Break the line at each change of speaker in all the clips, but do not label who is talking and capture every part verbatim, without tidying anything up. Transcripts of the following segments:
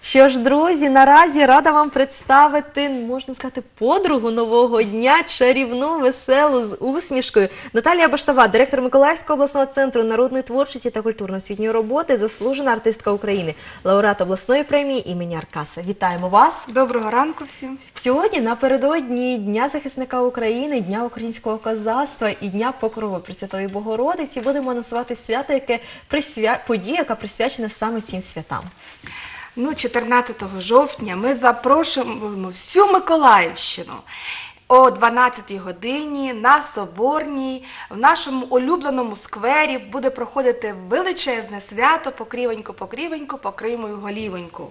Що ж, друзі, наразі рада вам представити, можна сказати, подругу нового дня, чарівну, веселу, з усмішкою. Наталія Баштова, директор Миколаївського обласного центру народної творчості та культурно-освітньої роботи, заслужена артистка України, лауреат обласної премії імені Аркаса. Вітаємо вас!
Доброго ранку всім!
Сьогодні напередодні Дня захисника України, Дня українського козацтва і Дня Покрови Пресвятої Богородиці будемо анонсувати свято, яке присвя... подія, яка присвячена саме цим святам.
Ну, чотирнадцятого жовтня ми запрошуємо всю Миколаївщину о дванадцятій годині на Соборній, в нашому улюбленому сквері буде проходити величезне свято «Покрівонько-покрівонько, покрий мою голівоньку».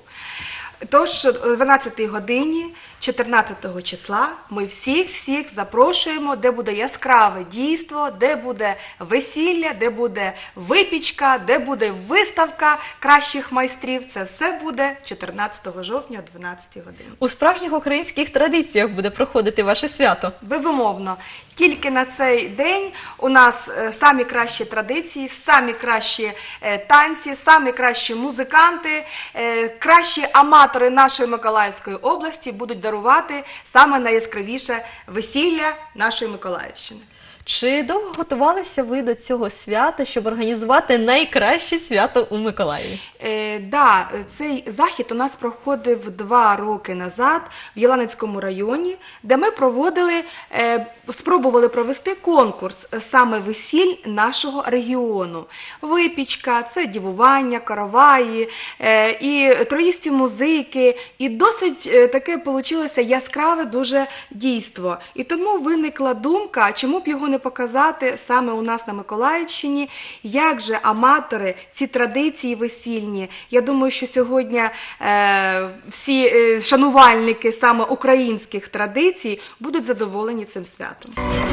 Тож о дванадцятій годині чотирнадцятого числа ми всіх-всіх запрошуємо, де буде яскраве дійство, де буде весілля, де буде випічка, де буде виставка кращих майстрів. Це все буде чотирнадцятого жовтня о дванадцятій годині.
У справжніх українських традиціях буде проходити ваше свято?
Безумовно. Тільки на цей день у нас самі кращі традиції, самі кращі танці, самі кращі музиканти, кращі аматори нашої Миколаївської області будуть дарувати саме найяскравіше весілля нашої Миколаївщини.
Чи довго готувалися ви до цього свята, щоб організувати найкраще свято у Миколаєві?
Е, да, цей захід у нас проходив два роки назад в Єланецькому районі, де ми проводили, е, спробували провести конкурс саме весіль нашого регіону. Випічка, це дівування, караваї, е, і троїсті музики, і досить е, таке вийшло яскраве дуже дійство. І тому виникла думка, чому б його не показати саме у нас на Миколаївщині, як же аматори ці традиції весільні. Я думаю, що сьогодні е, всі е, шанувальники саме українських традицій будуть задоволені цим святом.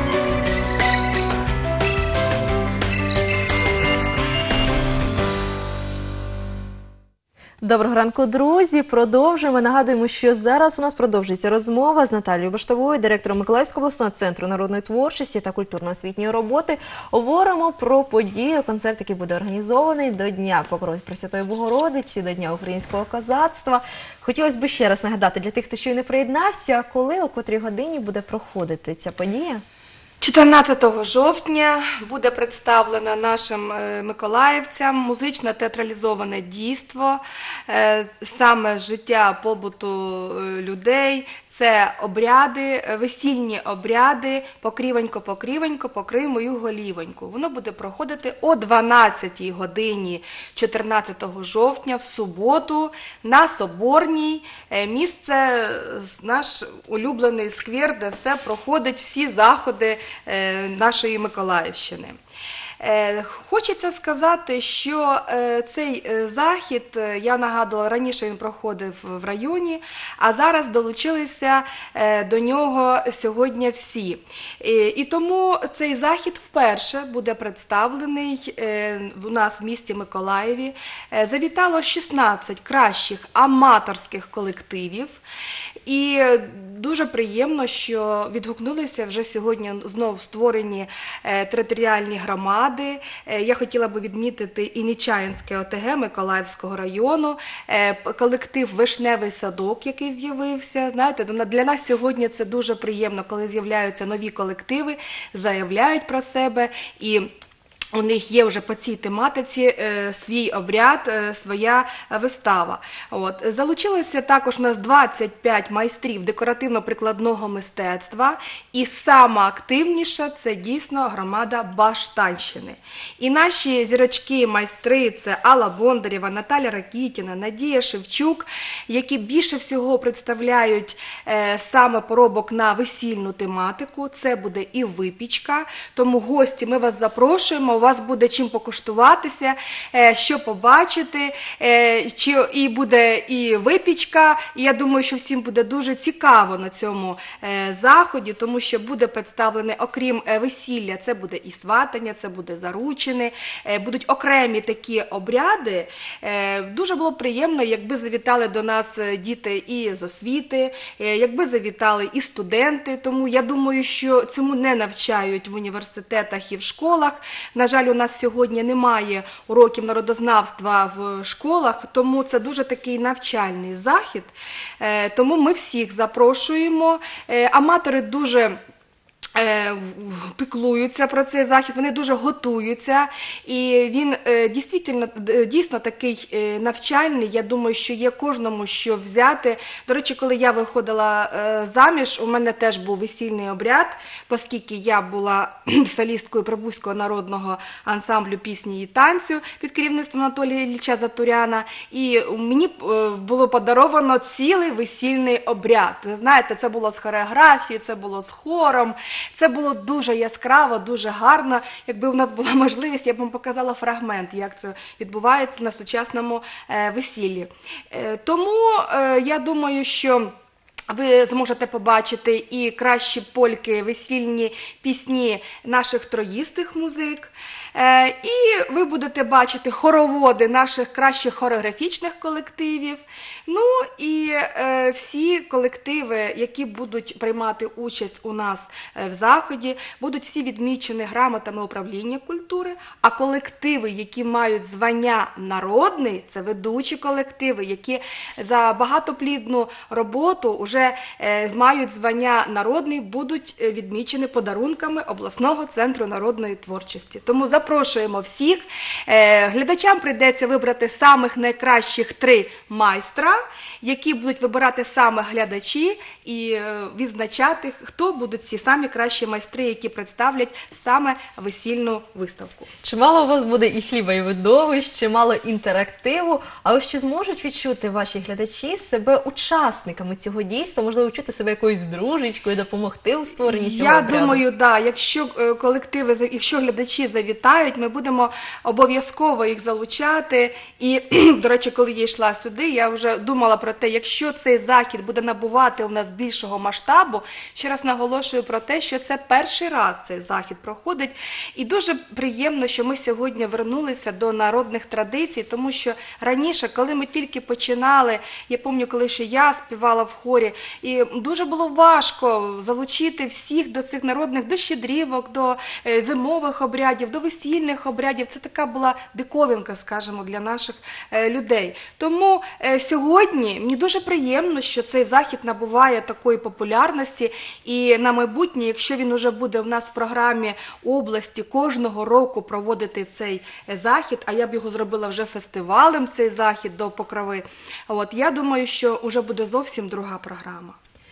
Доброго ранку, друзі! Продовжуємо. Нагадуємо, що зараз у нас продовжується розмова з Наталією Баштовою, директором Миколаївського обласного центру народної творчості та культурно-освітньої роботи. Говоримо про подію, концерт, який буде організований до Дня Покрови Пресвятої Богородиці, до Дня українського козацтва. Хотілося б ще раз нагадати для тих, хто ще й не приєднався, коли, о котрій годині буде проходити ця подія?
чотирнадцятого жовтня буде представлено нашим миколаївцям музично театралізоване дійство, саме життя побуту людей, це обряди, весільні обряди «Покрівонько-покрівонько, покрий мою голівоньку». Воно буде проходити о дванадцятій годині чотирнадцятого жовтня в суботу на Соборній. Місце наш улюблений сквер, де все проходить, всі заходи нашої Миколаївщини. Хочеться сказати, що цей захід, я нагадувала, раніше він проходив в районі, а зараз долучилися до нього сьогодні всі. І тому цей захід вперше буде представлений у нас в місті Миколаєві. Завітало шістнадцять кращих аматорських колективів. І дуже приємно, що відгукнулися вже сьогодні знову створені територіальні громади. Я хотіла би відмітити і Нечаїнське ОТГ Миколаївського району, колектив «Вишневий садок», який з'явився. Знаєте, для нас сьогодні це дуже приємно, коли з'являються нові колективи, заявляють про себе і у них є вже по цій тематиці е, свій обряд, е, своя вистава. От. Залучилося також у нас двадцять п'ять майстрів декоративно-прикладного мистецтва, і сама активніша – це дійсно громада Баштанщини. І наші зірочки-майстри – це Алла Бондарєва, Наталя Ракітіна, Надія Шевчук, які більше всього представляють е, саме поробок на весільну тематику. Це буде і випічка, тому гості, ми вас запрошуємо. У вас буде чим покуштуватися, що побачити, і буде і випічка. І я думаю, що всім буде дуже цікаво на цьому заході, тому що буде представлене, окрім весілля, це буде і сватання, це буде заручини, будуть окремі такі обряди. Дуже було б приємно, якби завітали до нас діти і з освіти, якби завітали і студенти, тому я думаю, що цьому не навчають в університетах і в школах. На на жаль, у нас сьогодні немає уроків народознавства в школах, тому це дуже такий навчальний захід. Е, Тому ми всіх запрошуємо. Е, Аматори дуже е, в- піклуються про цей захід, вони дуже готуються, і він е, дійсно, д- дійсно такий е, навчальний. Я думаю, що є кожному що взяти. До речі, коли я виходила е, заміж, у мене теж був весільний обряд, оскільки я була солісткою Прибузького народного ансамблю пісні і танцю під керівництвом Анатолія Ілліча Затуряна, і мені е, було подаровано цілий весільний обряд. Ви знаєте, це було з хореографією, це було з хором, це було дуже яскраво, дуже гарно. Якби у нас була можливість, я б вам показала фрагмент, як це відбувається на сучасному е, весіллі. Е, Тому е, я думаю, що ви зможете побачити і кращі польки, весільні пісні наших троїстих музик. Е, І ви будете бачити хороводи наших кращих хореографічних колективів. Ну і е, всі колективи, які будуть приймати участь у нас е, в заході, будуть всі відмічені грамотами управління культури, а колективи, які мають звання народний, це ведучі колективи, які за багатоплідну роботу вже е, мають звання народний, будуть е, відмічені подарунками обласного центру народної творчості. Тому запрошуємо всіх. Е, Глядачам прийдеться вибрати самих найкращих три майстра, які будуть вибирати саме глядачі і е, відзначати, хто будуть ці самі кращі майстри, які представлять саме весільну виставку.
Чимало у вас буде і хліба, і видовищ, чимало інтерактиву. А ось чи зможуть відчути ваші глядачі себе учасниками цього дійства, можливо, відчути себе якоюсь дружечкою, допомогти у створенні цього
Я
обряду?
думаю, да, якщо е, колективи, зав- якщо глядачі завітають, ми будемо обов'язково їх залучати. І, до речі, коли я йшла сюди, я вже думала про те, якщо цей захід буде набувати у нас більшого масштабу, ще раз наголошую про те, що це перший раз цей захід проходить. І дуже приємно, що ми сьогодні вернулися до народних традицій, тому що раніше, коли ми тільки починали, я пам'ятаю, коли ще я співала в хорі, і дуже було важко залучити всіх до цих народних, до щедрівок, до е, зимових обрядів, до весільних обрядів. Це така була диковинка, скажімо, для наших е, людей. Тому е, сьогодні мені дуже приємно, що цей захід набуває такої популярності, і на майбутнє, якщо він уже буде в нас в програмі області кожного року проводити цей е, захід, а я б його зробила вже фестивалем, цей захід до Покрови, от, я думаю, що вже буде зовсім друга програма.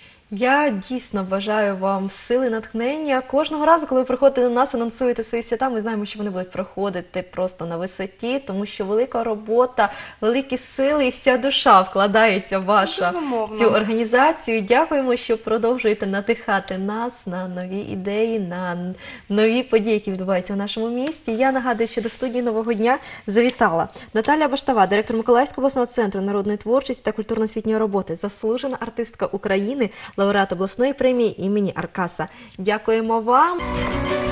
Я дійсно бажаю вам сили, натхнення. Кожного разу, коли ви приходите до нас, анонсуєте свої свята, ми знаємо, що вони будуть проходити просто на висоті, тому що велика робота, великі сили і вся душа вкладається в вашу
Безумовно.
цю організацію. Дякуємо, що продовжуєте надихати нас на нові ідеї, на нові події, які відбуваються в нашому місті. Я нагадую, що до студії «Нового дня» завітала Наталя Баштова, директор Миколаївського обласного центру народної творчості та культурно-освітньої роботи, заслужена артистка України, лауреат обласної премії імені Аркаса. Дякуємо вам.